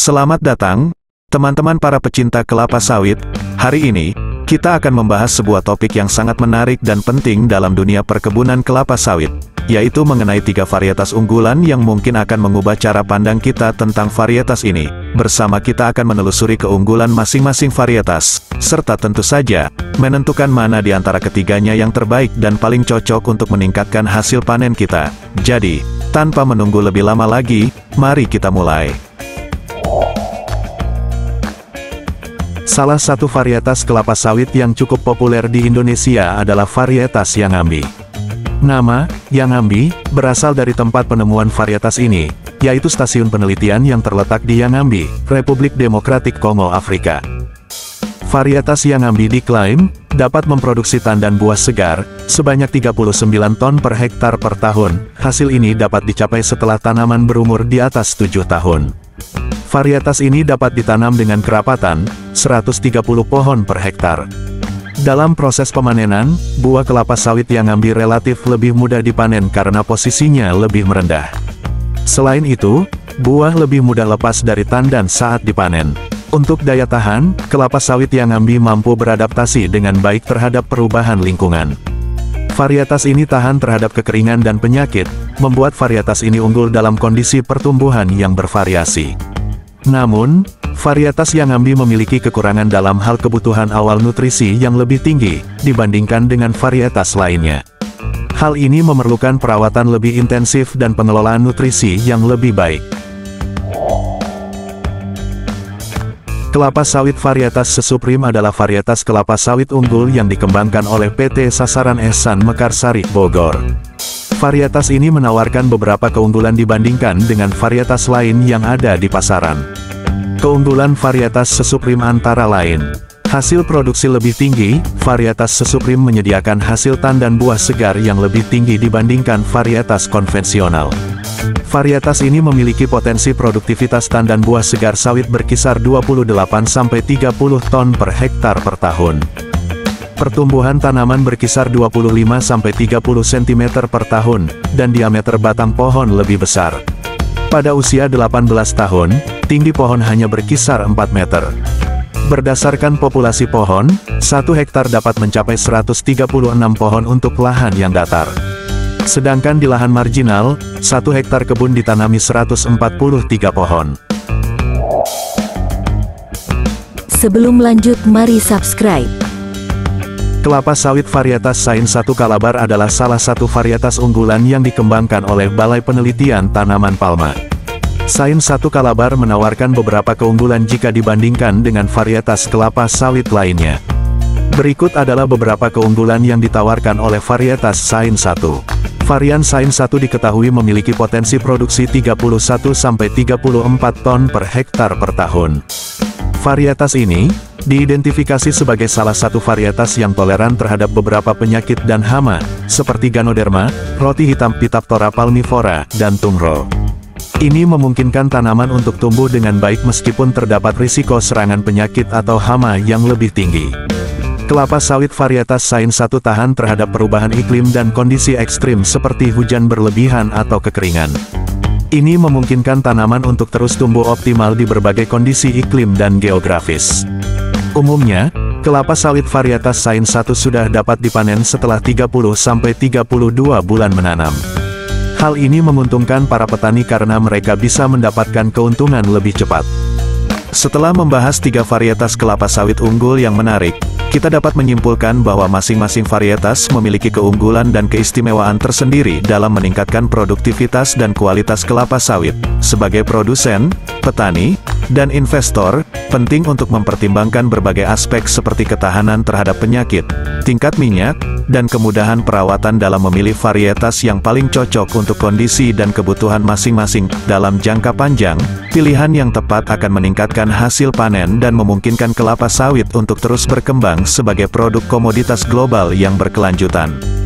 Selamat datang, teman-teman para pecinta kelapa sawit. Hari ini, kita akan membahas sebuah topik yang sangat menarik dan penting dalam dunia perkebunan kelapa sawit, yaitu mengenai 3 varietas unggulan yang mungkin akan mengubah cara pandang kita tentang varietas ini. Bersama kita akan menelusuri keunggulan masing-masing varietas, serta tentu saja, menentukan mana di antara ketiganya yang terbaik dan paling cocok untuk meningkatkan hasil panen kita. Jadi, tanpa menunggu lebih lama lagi, mari kita mulai. Salah satu varietas kelapa sawit yang cukup populer di Indonesia adalah varietas Yangambi. Nama, Yangambi, berasal dari tempat penemuan varietas ini, yaitu stasiun penelitian yang terletak di Yangambi, Republik Demokratik Kongo, Afrika. Varietas Yangambi diklaim dapat memproduksi tandan buah segar sebanyak 39 ton per hektar per tahun. Hasil ini dapat dicapai setelah tanaman berumur di atas 7 tahun. Varietas ini dapat ditanam dengan kerapatan 130 pohon per hektar. Dalam proses pemanenan, buah kelapa sawit Yangambi relatif lebih mudah dipanen karena posisinya lebih merendah. Selain itu, buah lebih mudah lepas dari tandan saat dipanen. Untuk daya tahan, kelapa sawit Yangambi mampu beradaptasi dengan baik terhadap perubahan lingkungan. Varietas ini tahan terhadap kekeringan dan penyakit, membuat varietas ini unggul dalam kondisi pertumbuhan yang bervariasi. Namun, varietas Yangambi memiliki kekurangan dalam hal kebutuhan awal nutrisi yang lebih tinggi, dibandingkan dengan varietas lainnya. Hal ini memerlukan perawatan lebih intensif dan pengelolaan nutrisi yang lebih baik. Kelapa sawit varietas Sesuprim adalah varietas kelapa sawit unggul yang dikembangkan oleh PT Sasaran Ehsan Mekarsari, Bogor. Varietas ini menawarkan beberapa keunggulan dibandingkan dengan varietas lain yang ada di pasaran. Keunggulan varietas Sesuprim antara lain: hasil produksi lebih tinggi. Varietas Sesuprim menyediakan hasil tandan buah segar yang lebih tinggi dibandingkan varietas konvensional. Varietas ini memiliki potensi produktivitas tandan buah segar sawit berkisar 28-30 ton per hektar per tahun. Pertumbuhan tanaman berkisar 25-30 cm per tahun, dan diameter batang pohon lebih besar. Pada usia 18 tahun, tinggi pohon hanya berkisar 4 meter. Berdasarkan populasi pohon, 1 hektar dapat mencapai 136 pohon untuk lahan yang datar. Sedangkan di lahan marginal, 1 hektar kebun ditanami 143 pohon. Sebelum lanjut, mari subscribe. Kelapa sawit varietas Sain 1 Calabar adalah salah satu varietas unggulan yang dikembangkan oleh Balai Penelitian Tanaman Palma. Sain 1 Calabar menawarkan beberapa keunggulan jika dibandingkan dengan varietas kelapa sawit lainnya. Berikut adalah beberapa keunggulan yang ditawarkan oleh varietas Sain 1. Varian Sain 1 diketahui memiliki potensi produksi 31-34 ton per hektar per tahun. Varietas ini diidentifikasi sebagai salah satu varietas yang toleran terhadap beberapa penyakit dan hama, seperti Ganoderma, roti hitam Phytophthora palmivora, dan tungro. Ini memungkinkan tanaman untuk tumbuh dengan baik meskipun terdapat risiko serangan penyakit atau hama yang lebih tinggi. Kelapa sawit varietas Sain 1 tahan terhadap perubahan iklim dan kondisi ekstrim seperti hujan berlebihan atau kekeringan. Ini memungkinkan tanaman untuk terus tumbuh optimal di berbagai kondisi iklim dan geografis. Umumnya, kelapa sawit varietas Sain 1 sudah dapat dipanen setelah 30-32 bulan menanam. Hal ini menguntungkan para petani karena mereka bisa mendapatkan keuntungan lebih cepat. Setelah membahas 3 varietas kelapa sawit unggul yang menarik, kita dapat menyimpulkan bahwa masing-masing varietas memiliki keunggulan dan keistimewaan tersendiri dalam meningkatkan produktivitas dan kualitas kelapa sawit. Sebagai produsen, petani, dan investor, penting untuk mempertimbangkan berbagai aspek seperti ketahanan terhadap penyakit, tingkat minyak, dan kemudahan perawatan dalam memilih varietas yang paling cocok untuk kondisi dan kebutuhan masing-masing. Dalam jangka panjang, pilihan yang tepat akan meningkatkan hasil panen dan memungkinkan kelapa sawit untuk terus berkembang sebagai produk komoditas global yang berkelanjutan.